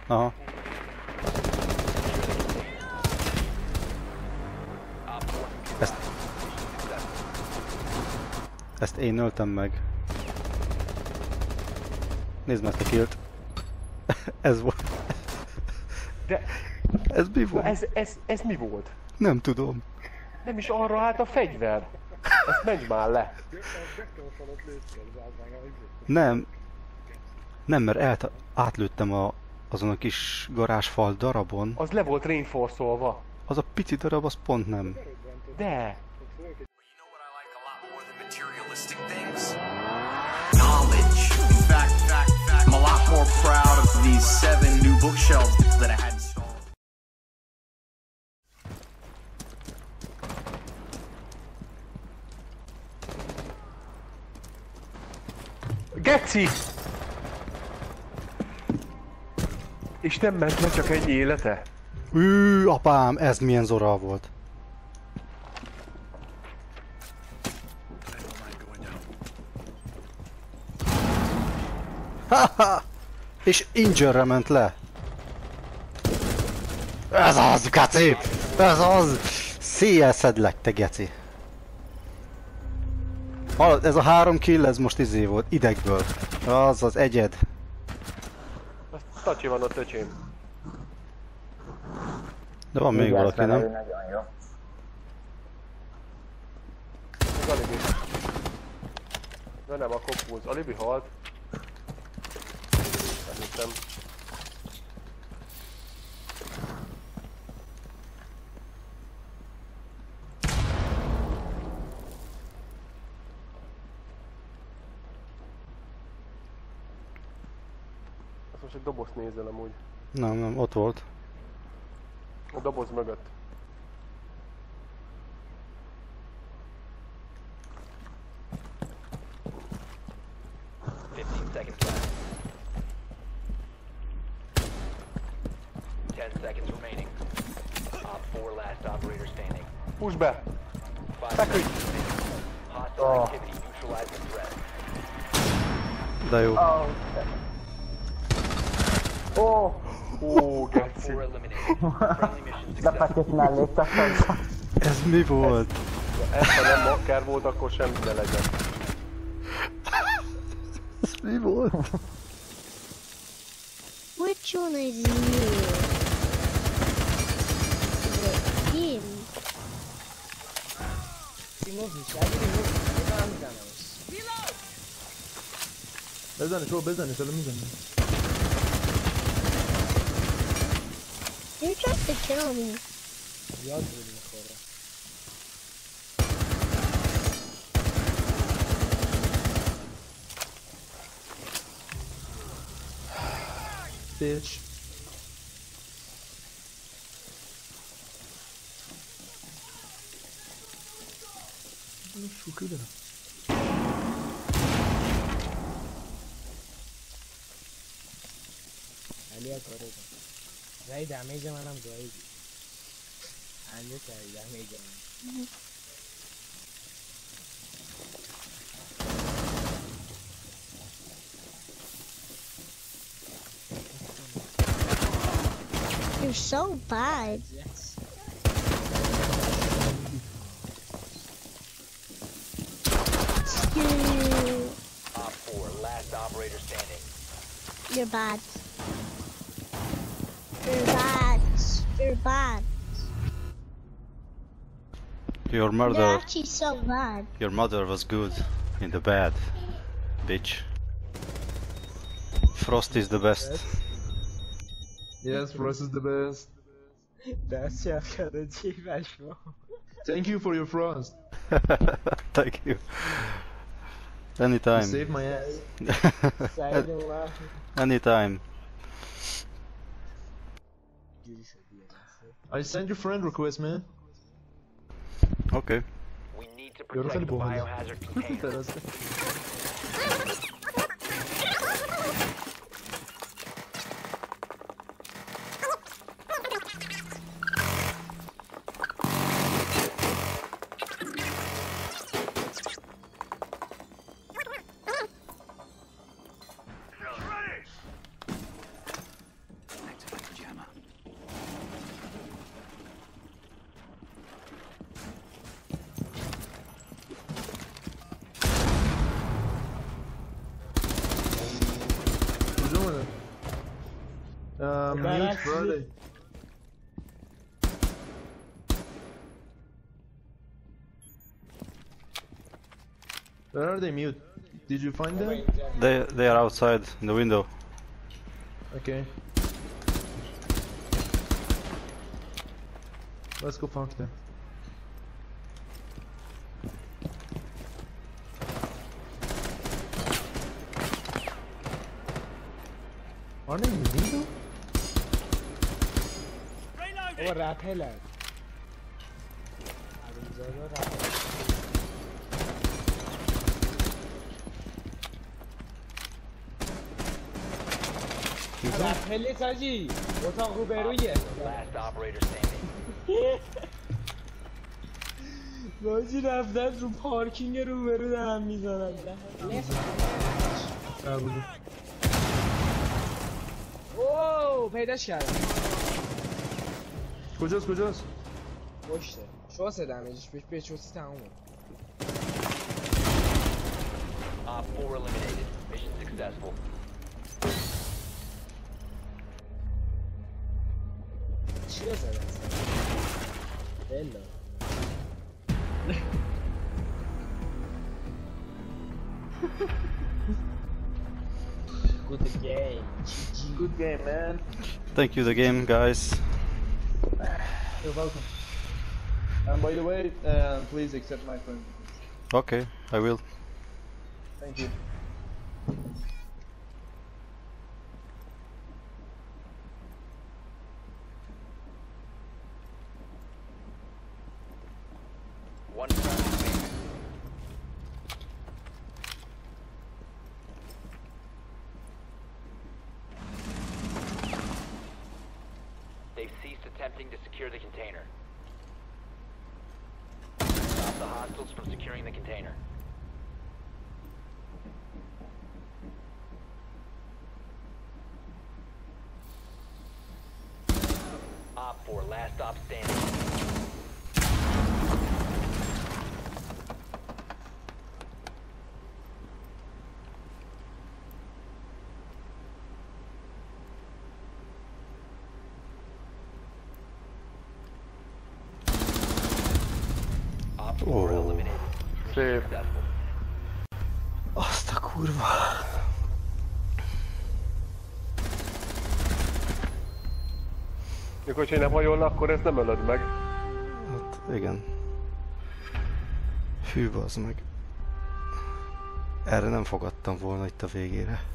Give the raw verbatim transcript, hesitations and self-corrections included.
Aha. Ezt... Ezt én öltem meg. Nézd meg, te killt. Ez volt. De... Ez mi volt? Ez, ez, ez mi volt? Nem tudom. Nem is arra állt a fegyver. Ezt menj már le. Nem. Nem, mert elt, átlőttem a, azon a kis garázsfal darabon. Az le volt reinforcolva. Az a pici darab, az pont nem. De. Knowledge. In fact, fact, fact, I'm a lot more proud of these seven new bookshelves that I had installed. Geci! És nem ment le csak egy élete? Ű, apám, ez milyen Zora volt. Haha! És injure-re ment le. Ez az, geci! Ez az! Széjjel szedlek, te geci! Hallod, ez a három kill, ez most izé volt, idegből. Az az egyed. Tacsi van ott, öcsém. De van még valaki, nem? Nagyon jó. Az alibi. De nem, a kopulz. Alibi halt. Nem hiszem. Azt most egy dobozt nézel amúgy. Nem, nem, ott volt. A doboz mögött. fifteen seconds left. ten seconds remaining. Op four last operator standing. Push be! Five Feküdj! seconds remaining. Hostile activity. Neutralize the threat. De jó. Oh, oh. Ó, Op geci. four eliminated. Friendly mission successful. Lepekét mellé tettem. Ez mi volt? Ez ha nem makker volt, akkor semmi ne legyen. Ez mi volt? Which one is you? The him. Ty mówisz, ja nie mówię, nie mam danych. Bez danych, o, bez danych, ale mi danych. You tried to kill me. Ja odwrócił chora. Bitch. Şu kadar. علی کارو کن. رای دمیج منم گاییدی. علی کاری دمیج من. You're so bad. Yes. You, Op four last operator standing. you're bad. You're bad. You're bad. Your You're mother, actually so bad. your mother was good in the bad, bitch. Frost is the best. Yes, Frost is the best. دست شد کرده چی بشما. Thank you for your Frost. Thank you. You Anytime. saved my ass. سعید الله. Anytime. I sent you friend request, man. Okay. We need to You're protect the really bold. biohazard container. Teraz. Uh, mute Friday. Where are they mute? Did you find them? They they are outside in the window. Okay. Let's go fuck them. Are they in the window? او رپلن عرومزادا رپلن رپلی تاجی اتاق روبرویه Last operator standing. باجی رفتن رو پارکینگ روبرو دارن میزنن اوه پیداش کردم کجاست کجاست؟ پشته شوسه دمیجش بهش به شوسی تمومه Op four eliminated. Mission successful. چی رو زده اصلا؟ بلا Good game. Good game, man. Thank you, the game, guys. You're welcome. And by the way, uh, please accept my friend. Okay, I will. Thank you. One friendly remaining. They've ceased attempting to secure the container. Stop the hostiles from securing the container. Op four, last stop standing. Op four Oh. eliminated. Szép. Successful. Azt a kurva. Mikor én nem hajolna, akkor ezt nem ölöd meg. Hát igen. Hű, bazd meg. Erre nem fogadtam volna itt a végére.